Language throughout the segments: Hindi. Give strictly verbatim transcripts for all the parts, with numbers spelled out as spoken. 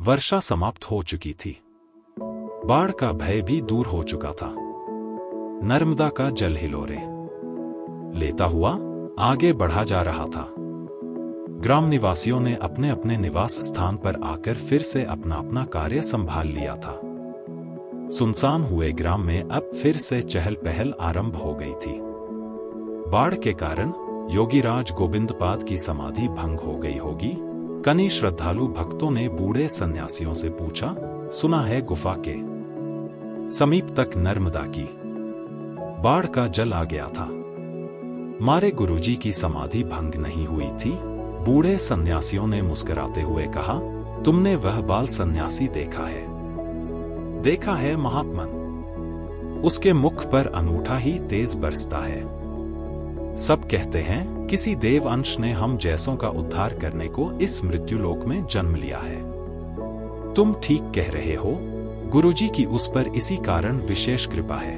वर्षा समाप्त हो चुकी थी। बाढ़ का भय भी दूर हो चुका था। नर्मदा का जल हिलोरे लेता हुआ आगे बढ़ा जा रहा था। ग्राम निवासियों ने अपने अपने निवास स्थान पर आकर फिर से अपना अपना कार्य संभाल लिया था। सुनसान हुए ग्राम में अब फिर से चहल पहल आरंभ हो गई थी। बाढ़ के कारण योगीराज गोविंदपाद की समाधि भंग हो गई होगी। कई श्रद्धालु भक्तों ने बूढ़े सन्यासियों से पूछा, सुना है गुफा के समीप तक नर्मदा की बाढ़ का जल आ गया था। मारे गुरुजी की समाधि भंग नहीं हुई थी। बूढ़े सन्यासियों ने मुस्कुराते हुए कहा, तुमने वह बाल सन्यासी देखा है? देखा है महात्मन, उसके मुख पर अनूठा ही तेज बरसता है। सब कहते हैं किसी देव अंश ने हम जैसों का उद्धार करने को इस मृत्युलोक में जन्म लिया है। तुम ठीक कह रहे हो, गुरुजी की उस पर इसी कारण विशेष कृपा है।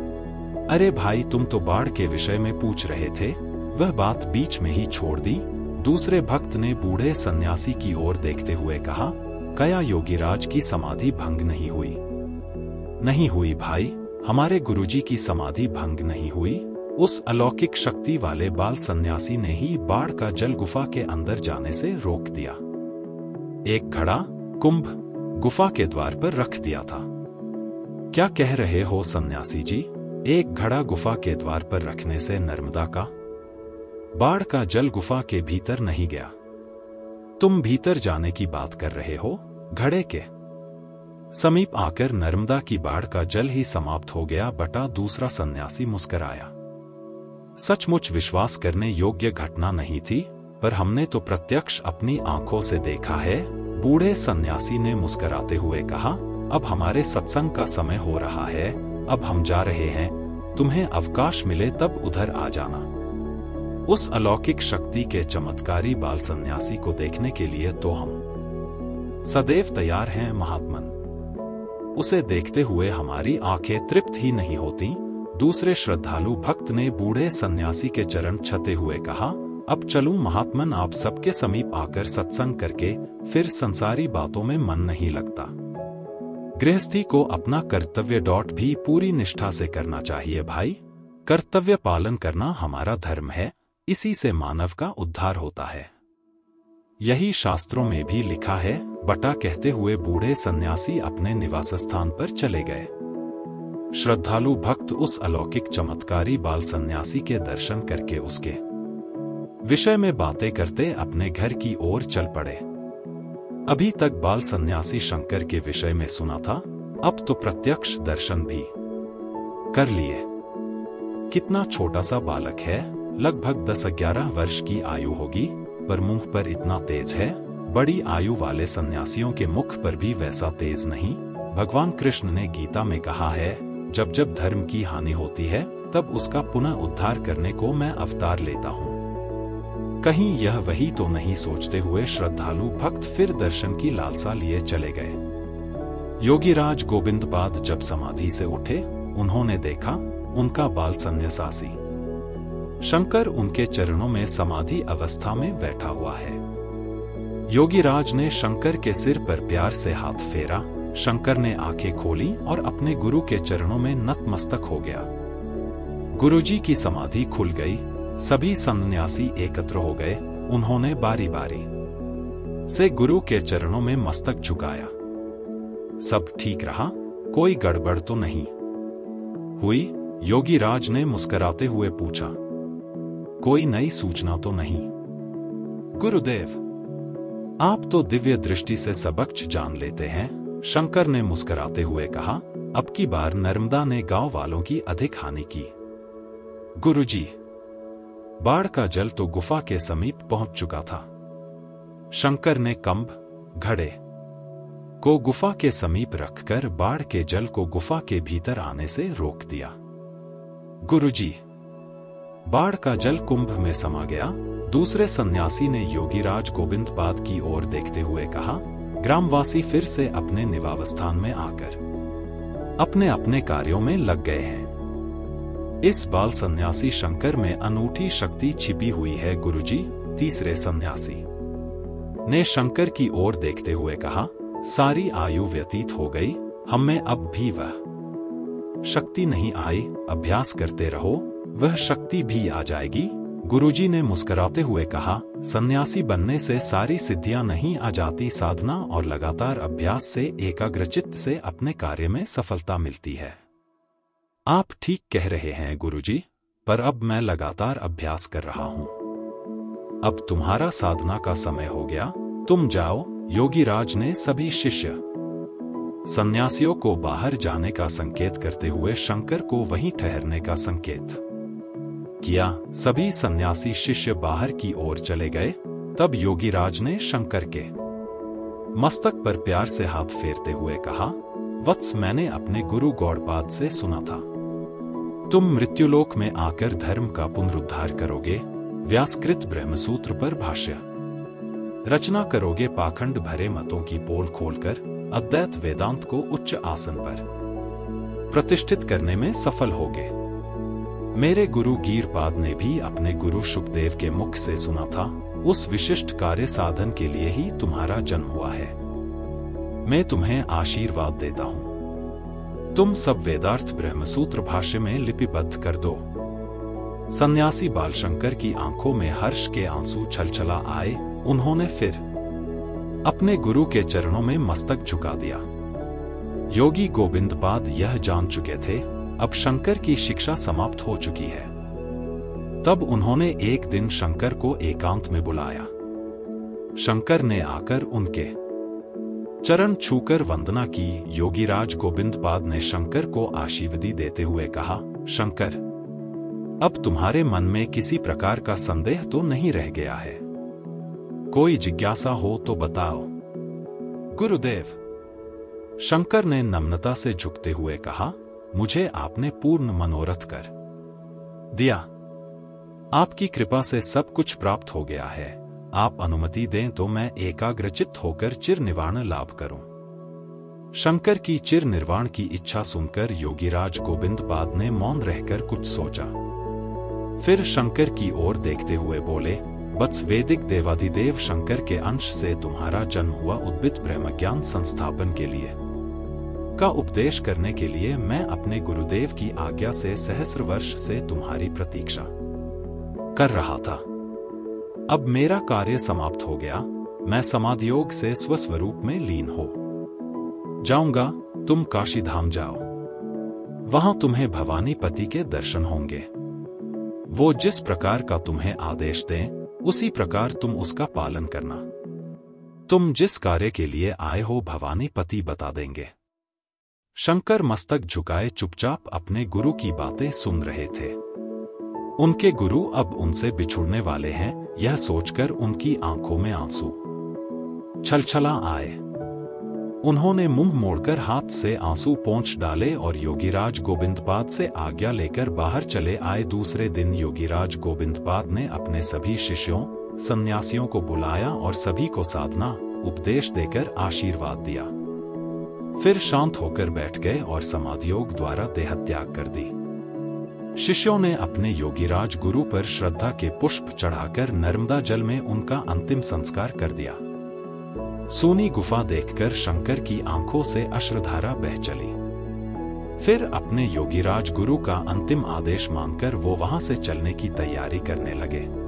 अरे भाई, तुम तो बाढ़ के विषय में पूछ रहे थे, वह बात बीच में ही छोड़ दी। दूसरे भक्त ने बूढ़े सन्यासी की ओर देखते हुए कहा, क्या योगीराज की समाधि भंग नहीं हुई? नहीं हुई भाई, हमारे गुरुजी की समाधि भंग नहीं हुई। उस अलौकिक शक्ति वाले बाल सन्यासी ने ही बाढ़ का जल गुफा के अंदर जाने से रोक दिया। एक घड़ा कुंभ गुफा के द्वार पर रख दिया था। क्या कह रहे हो सन्यासी जी? एक घड़ा गुफा के द्वार पर रखने से नर्मदा का बाढ़ का जल गुफा के भीतर नहीं गया? तुम भीतर जाने की बात कर रहे हो? घड़े के समीप आकर नर्मदा की बाढ़ का जल ही समाप्त हो गया बटा। दूसरा सन्यासी मुस्कुराया। सचमुच विश्वास करने योग्य घटना नहीं थी, पर हमने तो प्रत्यक्ष अपनी आंखों से देखा है। बूढ़े सन्यासी ने मुस्कुराते हुए कहा, अब हमारे सत्संग का समय हो रहा है, अब हम जा रहे हैं। तुम्हें अवकाश मिले तब उधर आ जाना। उस अलौकिक शक्ति के चमत्कारी बाल सन्यासी को देखने के लिए तो हम सदैव तैयार हैं महात्मन। उसे देखते हुए हमारी आंखें तृप्त ही नहीं होती। दूसरे श्रद्धालु भक्त ने बूढ़े सन्यासी के चरण छते हुए कहा, अब चलूं महात्मन, आप सबके समीप आकर सत्संग करके फिर संसारी बातों में मन नहीं लगता। गृहस्थी को अपना कर्तव्य डॉट भी पूरी निष्ठा से करना चाहिए भाई। कर्तव्य पालन करना हमारा धर्म है, इसी से मानव का उद्धार होता है। यही शास्त्रों में भी लिखा है बटा। कहते हुए बूढ़े सन्यासी अपने निवास स्थान पर चले गए। श्रद्धालु भक्त उस अलौकिक चमत्कारी बाल सन्यासी के दर्शन करके उसके विषय में बातें करते अपने घर की ओर चल पड़े। अभी तक बाल सन्यासी शंकर के विषय में सुना था, अब तो प्रत्यक्ष दर्शन भी कर लिए। कितना छोटा सा बालक है, लगभग दस ग्यारह वर्ष की आयु होगी, पर मुंह पर इतना तेज है। बड़ी आयु वाले सन्यासियों के मुख पर भी वैसा तेज नहीं। भगवान कृष्ण ने गीता में कहा है, जब जब धर्म की हानि होती है तब उसका पुनः उद्धार करने को मैं अवतार लेता हूँ। कहीं यह वही तो नहीं सोचते हुए श्रद्धालु भक्त फिर दर्शन की लालसा लिए चले गए। योगीराज गोविंदपाद जब समाधि से उठे, उन्होंने देखा उनका बाल सन्यासी शंकर उनके चरणों में समाधि अवस्था में बैठा हुआ है। योगीराज ने शंकर के सिर पर प्यार से हाथ फेरा। शंकर ने आंखें खोली और अपने गुरु के चरणों में नतमस्तक हो गया। गुरुजी की समाधि खुल गई। सभी सन्यासी एकत्र हो गए। उन्होंने बारी बारी से गुरु के चरणों में मस्तक झुकाया। सब ठीक रहा? कोई गड़बड़ तो नहीं हुई? योगीराज ने मुस्कुराते हुए पूछा। कोई नई सूचना तो नहीं गुरुदेव, आप तो दिव्य दृष्टि से सबक जान लेते हैं। शंकर ने मुस्कुराते हुए कहा, अब की बार नर्मदा ने गांव वालों की अधिक हानि की। गुरुजी, बाढ़ का जल तो गुफा के समीप पहुंच चुका था। शंकर ने कंब घड़े को गुफा के समीप रखकर बाढ़ के जल को गुफा के भीतर आने से रोक दिया। गुरुजी, बाढ़ का जल कुंभ में समा गया। दूसरे सन्यासी ने योगीराज गोविंदपाद की ओर देखते हुए कहा। ग्रामवासी फिर से अपने निवावस्थान में आकर अपने अपने कार्यों में लग गए हैं। इस बाल सन्यासी शंकर में अनूठी शक्ति छिपी हुई है गुरुजी। तीसरे सन्यासी ने शंकर की ओर देखते हुए कहा, सारी आयु व्यतीत हो गई, हम में अब भी वह शक्ति नहीं आई। अभ्यास करते रहो, वह शक्ति भी आ जाएगी। गुरुजी ने मुस्कुराते हुए कहा, सन्यासी बनने से सारी सिद्धियां नहीं आ जाती, साधना और लगातार अभ्यास से एकाग्रचित्त से अपने कार्य में सफलता मिलती है। आप ठीक कह रहे हैं गुरुजी, पर अब मैं लगातार अभ्यास कर रहा हूं। अब तुम्हारा साधना का समय हो गया, तुम जाओ। योगीराज ने सभी शिष्य सन्यासियों को बाहर जाने का संकेत करते हुए शंकर को वहीं ठहरने का संकेत किया। सभी सन्यासी शिष्य बाहर की ओर चले गए। तब योगीराज ने शंकर के मस्तक पर प्यार से हाथ फेरते हुए कहा, वत्स, मैंने अपने गुरु गौड़पाद से सुना था, तुम मृत्युलोक में आकर धर्म का पुनरुद्धार करोगे, व्यासकृत ब्रह्मसूत्र पर भाष्य रचना करोगे, पाखंड भरे मतों की पोल खोलकर अद्वैत वेदांत को उच्च आसन पर प्रतिष्ठित करने में सफल होगे। मेरे गुरु गीरपाद ने भी अपने गुरु शुकदेव के मुख से सुना था, उस विशिष्ट कार्य साधन के लिए ही तुम्हारा जन्म हुआ है। मैं तुम्हें आशीर्वाद देता हूं, तुम सब वेदार्थ ब्रह्मसूत्र भाष्य में लिपिबद्ध कर दो। सन्यासी बालशंकर की आंखों में हर्ष के आंसू छलछला आए। उन्होंने फिर अपने गुरु के चरणों में मस्तक झुका दिया। योगी गोविंदपाद यह जान चुके थे, अब शंकर की शिक्षा समाप्त हो चुकी है। तब उन्होंने एक दिन शंकर को एकांत में बुलाया। शंकर ने आकर उनके चरण छूकर वंदना की। योगीराज गोविंदपाद ने शंकर को आशीर्वाद देते हुए कहा, शंकर, अब तुम्हारे मन में किसी प्रकार का संदेह तो नहीं रह गया है? कोई जिज्ञासा हो तो बताओ। गुरुदेव, शंकर ने नम्रता से झुकते हुए कहा, मुझे आपने पूर्ण मनोरथ कर दिया। आपकी कृपा से सब कुछ प्राप्त हो गया है। आप अनुमति दें तो मैं एकाग्रचित्त होकर चिर निर्वाण लाभ करूं। शंकर की चिर निर्वाण की इच्छा सुनकर योगीराज गोविंदपाद ने मौन रहकर कुछ सोचा। फिर शंकर की ओर देखते हुए बोले, वत्स, वैदिक देवाधिदेव शंकर के अंश से तुम्हारा जन्म हुआ। उद्भिद ब्रह्मज्ञान संस्थापन के लिए का उपदेश करने के लिए मैं अपने गुरुदेव की आज्ञा से सहस्र वर्ष से तुम्हारी प्रतीक्षा कर रहा था। अब मेरा कार्य समाप्त हो गया। मैं समाधि योग से स्वस्वरूप में लीन हो जाऊंगा। तुम काशी धाम जाओ, वहां तुम्हें भवानी पति के दर्शन होंगे। वो जिस प्रकार का तुम्हें आदेश दें, उसी प्रकार तुम उसका पालन करना। तुम जिस कार्य के लिए आए हो भवानी पति बता देंगे। शंकर मस्तक झुकाए चुपचाप अपने गुरु की बातें सुन रहे थे। उनके गुरु अब उनसे बिछुड़ने वाले हैं, यह सोचकर उनकी आंखों में आंसू छलछला आए। उन्होंने मुंह मोड़कर हाथ से आंसू पोंछ डाले और योगीराज गोविंदपाद से आज्ञा लेकर बाहर चले आए। दूसरे दिन योगीराज गोविंदपाद ने अपने सभी शिष्यों सन्यासियों को बुलाया और सभी को साधना उपदेश देकर आशीर्वाद दिया। फिर शांत होकर बैठ गए और समाधि योग द्वारा देहत्याग कर दी। शिष्यों ने अपने योगीराज गुरु पर श्रद्धा के पुष्प चढ़ाकर नर्मदा जल में उनका अंतिम संस्कार कर दिया। सूनी गुफा देखकर शंकर की आंखों से अश्रुधारा बह चली। फिर अपने योगीराज गुरु का अंतिम आदेश मानकर वो वहां से चलने की तैयारी करने लगे।